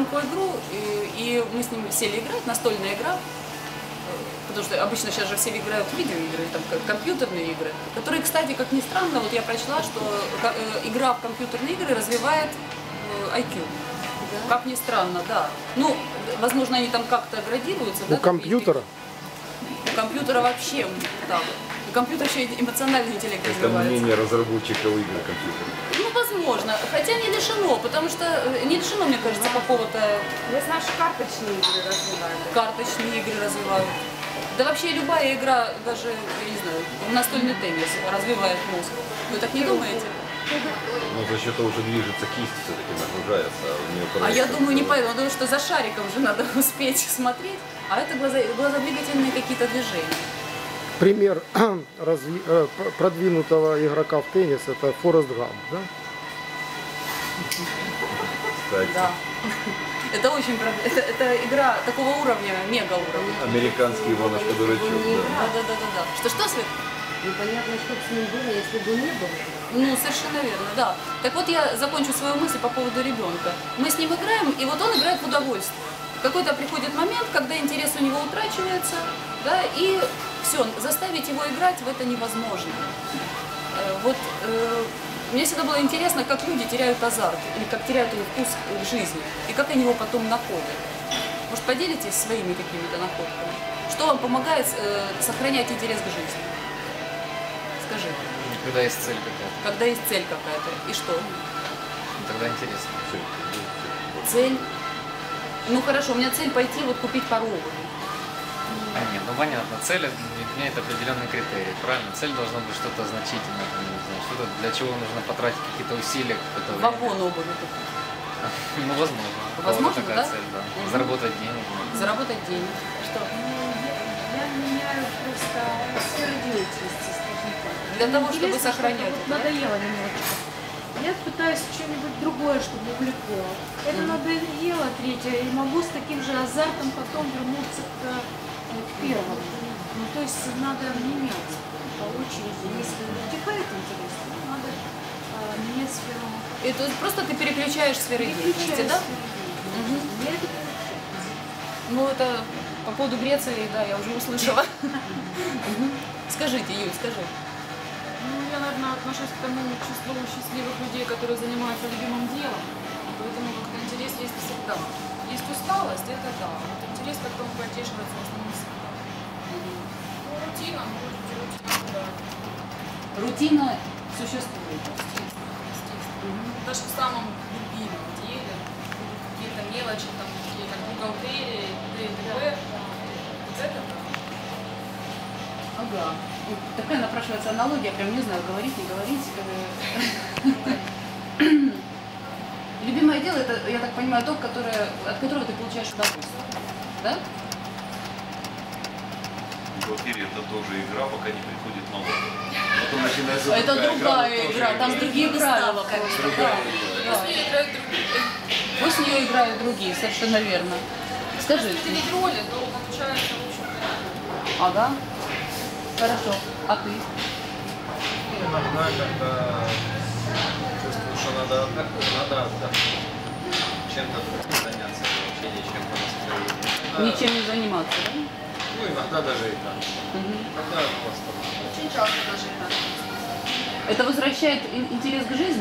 маленькую игру, и мы с ним сели играть, настольная игра. Потому что обычно сейчас же все играют в видеоигры, там, компьютерные игры, которые, кстати, как ни странно, вот я прочла, что игра в компьютерные игры развивает IQ. Да? Как ни странно, да. Ну, возможно, они там как-то градируются. У компьютера? У компьютера вообще, да. У компьютера еще эмоциональный интеллект развивается. Это мнение разработчиков игр компьютера. Ну, возможно. Хотя не лишено, потому что не лишено, мне кажется, какого-то... Я знаю, что карточные игры развивают. Карточные игры развивают. Да вообще любая игра, даже, я не знаю, настольный теннис развивает мозг. Вы так не думаете? Ну, за счет того, что движется кисть, все-таки нагружается. А я думаю, не поэтому, потому что за шариком же надо успеть смотреть, а это глазодвигательные какие-то движения. Пример продвинутого игрока в теннис — это Форест Гамп, да? Кстати. Да. Это очень это игра такого уровня, мега уровня. Американский Иванушка Дурачок, да. Да. Что, Свет? Непонятно, что с ним было, если бы не было. Ну, совершенно верно, да. Так вот, я закончу свою мысль по поводу ребенка. Мы с ним играем, и вот он играет в удовольствие. Какой-то приходит момент, когда интерес у него утрачивается, да, и все, заставить его играть в это невозможно. Мне всегда было интересно, как люди теряют азарт, или как теряют они вкус к жизни, и как они его потом находят. Может, поделитесь своими какими-то находками? Что вам помогает сохранять интерес к жизни? Скажи. Когда есть цель какая-то. Когда есть цель какая-то. И что? Тогда интересно. Цель? Ну хорошо, у меня цель пойти вот купить пару обуви. Нет, ну понятно, цель имеет определенные критерии, правильно? Цель должна быть что-то значительное, что-то, для чего нужно потратить какие-то усилия, какое-то время. Вагон обуви. Ну, возможно. Возможно, такая да? цель, да. Заработать денег. Заработать денег. Что? Я меняю просто сферу деятельности, скажем так. Для того, чтобы Интересно, сохранять. вот надоело немножечко. Я пытаюсь что-нибудь другое, чтобы увлекло. Это надоело, третье, и могу с таким же азартом потом вернуться к первому. Ну, то есть надо менять по очереди. Если утихает интерес, то надо менять сферу. И то есть просто ты переключаешь сферы деятельности, да? Я это получаю. Ну это по поводу Греции, да, я уже услышала. Скажите, Юль, скажи. Ну, я, наверное, отношусь к тому числу счастливых людей, которые занимаются любимым делом. Поэтому как-то интерес есть всегда. Есть усталость, это да. Вот интерес как-то он поддерживается в основном всегда. Ну, рутина, да. Рутина существует. Даже в самом любимом деле, какие-то мелочи, там, какие-то бухгалтерии, т.д. Вот это да. Ага. Вот такая напрашивается аналогия, прям не знаю, говорить, не говорить. Любимое дело, это, я так понимаю, то, от которого ты получаешь удовольствие. Да? Бухгалтерия — это тоже игра, пока не приходит налог. Потом начинается Это другая игра, там другие правила. Пусть в нее играют другие, совершенно верно. Скажи. Если не роли, то получается, в общем-то, Ага. Хорошо. А ты? Иногда, когда чувствую, что надо отдохнуть, чем-то заняться, вообще ничем-то настроить. Ничем не заниматься, да? Ну, иногда даже и так. Когда просто надо. очень часто даже так. Это возвращает интерес к жизни?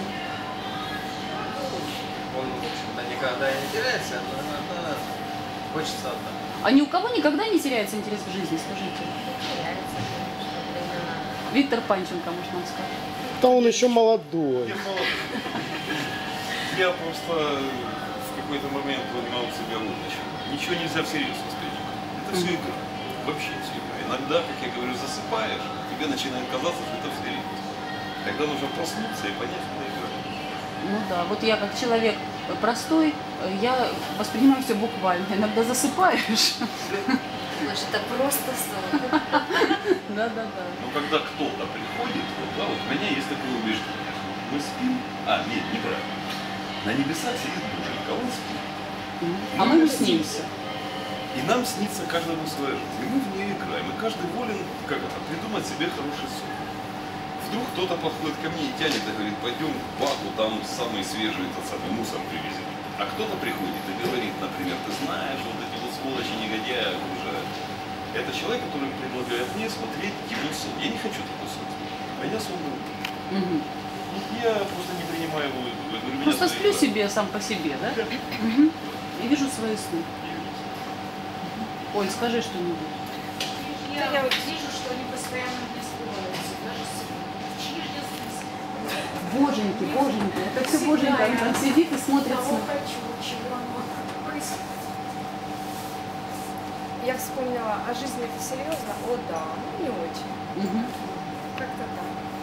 Он, в общем-то, никогда не теряется, но иногда хочется отдохнуть. А ни у кого никогда не теряется интерес к жизни, скажите? Виктор Панченко, может, нам скажет. Да он еще молодой. Я просто в какой-то момент поймал себя удачу. Ничего нельзя всерьез воспринимать. Это все игра. Вообще все игра. Иногда, как я говорю, засыпаешь, тебе начинает казаться, что это всерьез. Тогда нужно проснуться и понять, что это игра. Ну да, вот я как человек простой, я воспринимаю все буквально. Иногда засыпаешь. Значит, это просто сон. Да. Но когда кто-то приходит, вот, да, вот у меня есть такое убеждение. Мы спим, нет, неправильно. На небесах сидит Боженька, он спит. А мы ему снимся. И нам снится каждому своя жизнь. И мы в нее играем. И каждый волен, придумать себе хороший сон. Вдруг кто-то подходит ко мне и тянет и говорит, пойдем в Баку, там самый свежий этот самый мусор привезем. А кто-то приходит и говорит, негодяя обижают. Это человек, который предлагает мне смотреть его сон. Я не хочу такой сон смотреть. А я сон беру. Мгм. Я просто не принимаю его. Я говорю, меня Просто свои сплю глаза. себе сам по себе, да? Мгм. И вижу свои сны. Оль, скажи что-нибудь. Я вот вижу, что они постоянно не сбываются, даже Боженьки, боженьки. Это все боженька. Он там сидит и смотрит того сны. хочу, чего оно происходит. Я вспомнила, а жизнь это серьезно? О да, ну не очень. Мгм. Как-то так.